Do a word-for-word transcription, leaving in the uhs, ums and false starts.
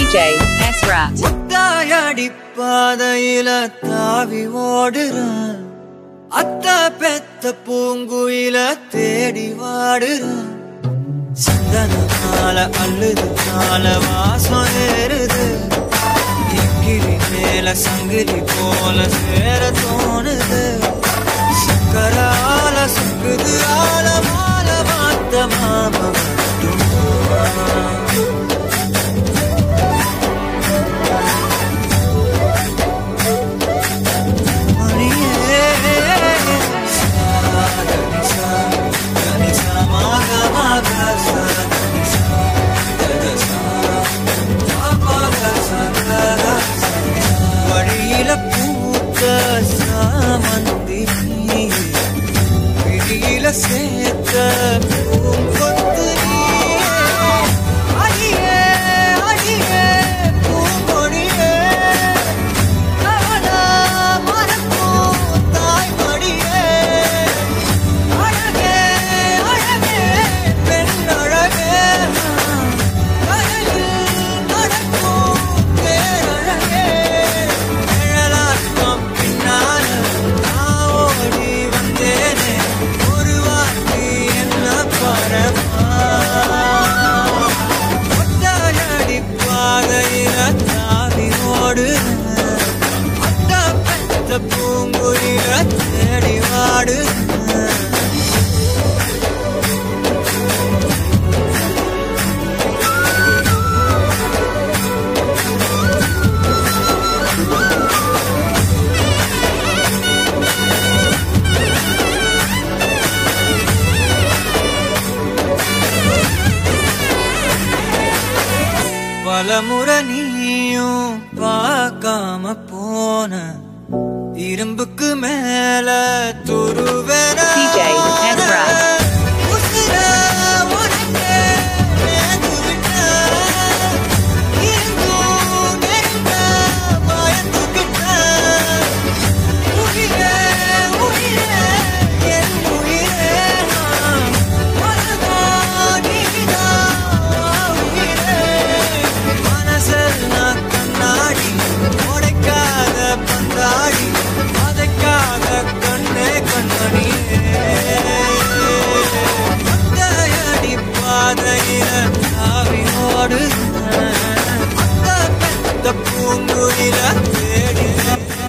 J S-Rat. முத்தாயடி பாதையில தாவி ஓடுறான், அத்த பெத்த பூங்குயில தேடி வாடுறான். சந்தனமால அள்ளுது கால வாசம் ஏறுது, எங்கிரி மேல சங்கிலி போல சேர தோணுது. சக்கரால சுக்குது ஆல மால மாத்த மாமா வழியில பூத்த சாமந்தி விழியில சேர்த்த பூங்கொத்து அடியே அடியே பூங்கொடியே அவளா மறக்கும் தாய்மடியே. அழகே அழகே பெண் அழகே, கரையில் நடக்கும் பேரழகே. நிழலாட்டம் பின்னால நான் ஓடி வந்தேனே, ஒரு வாட்டி என்ன பரமா. ஒத்தாயடி பாதையில தாவி ஓடுறேன், அத்த பெத்த பூங்குயில தேடி வாடுறேன். பலமுறை நீயும் பார்க்காம போன இரும்புக்கு மேல துருவேன D J S-Rat. பூங்குயில தேடி